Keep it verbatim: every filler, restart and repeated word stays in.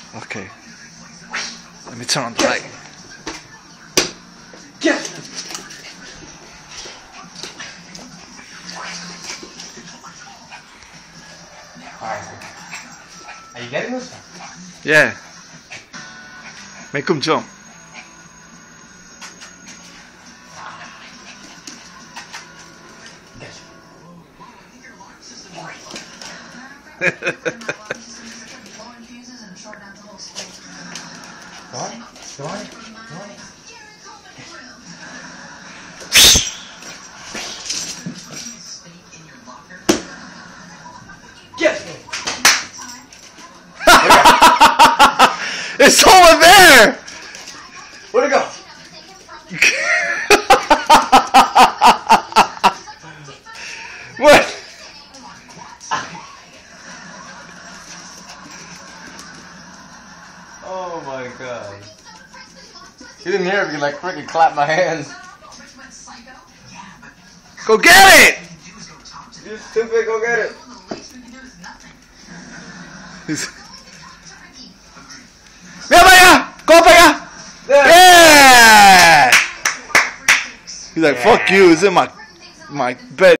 Okay. Let me turn on the light. Get Alright. Are you getting this? Yeah. Make him jump. What? What? What? Get me! It's over there! Where'd it go? What? Oh my god. You didn't hear me like freaking clap my hands. Go get it! You stupid, go get it. Mira para allá! Go para allá! Yeah! He's like, fuck you, it's in my my bed.